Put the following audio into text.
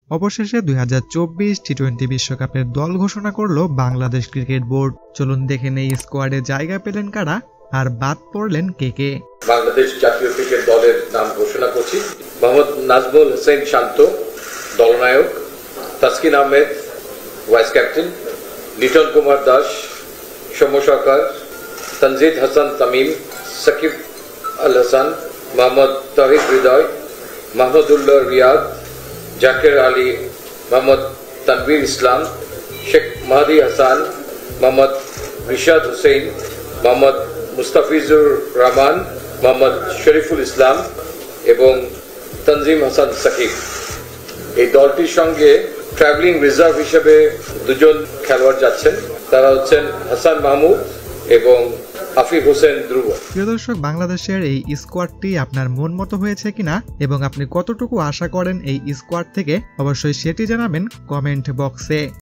অবশেষে 2024 টি-20 বিশ্বকাপের দল ঘোষণা করলো বাংলাদেশ ক্রিকেট বোর্ড। চলুন দেখে নেই স্কোয়াডে জায়গা পেলেন কারা আর বাদ পড়লেন কে কে। বাংলাদেশ জাতীয় ক্রিকেট দলের নাম ঘোষণা করছি। মোহাম্মদ নাজমুল হোসেন শান্ত দলনায়ক, তাসকিন আহমেদ ভাইস ক্যাপ্টেন, লিটন কুমার দাস, সৌম্য সরকার, তানজিদ হাসান তামিম, সাকিব আল হাসান, মোহাম্মদ তহিদ হৃদয়, মাহমুদুল্লাহ রিয়াদ, জাকির আলী, মোহাম্মদ তানভীর ইসলাম, শেখ মাহদি হাসান, মোহাম্মদ রিশাদ হুসেন, মোহাম্মদ মুস্তাফিজুর রহমান, মোহাম্মদ শরীফুল ইসলাম এবং তানজিম হাসান সাকিব। এই দলটির সঙ্গে ট্রাভেলিং রিজার্ভ হিসেবে দুজন খেলোয়াড় যাচ্ছেন, তারা হচ্ছেন হাসান মাহমুদ এবং আফিফ হোসেন ধ্রুব। প্রিয় দর্শক, বাংলাদেশের এই স্কোয়াডটি আপনার মন মতো হয়েছে কিনা এবং আপনি কতটুকু আশা করেন এই স্কোয়াড থেকে, অবশ্যই সেটি জানাবেন কমেন্ট বক্সে।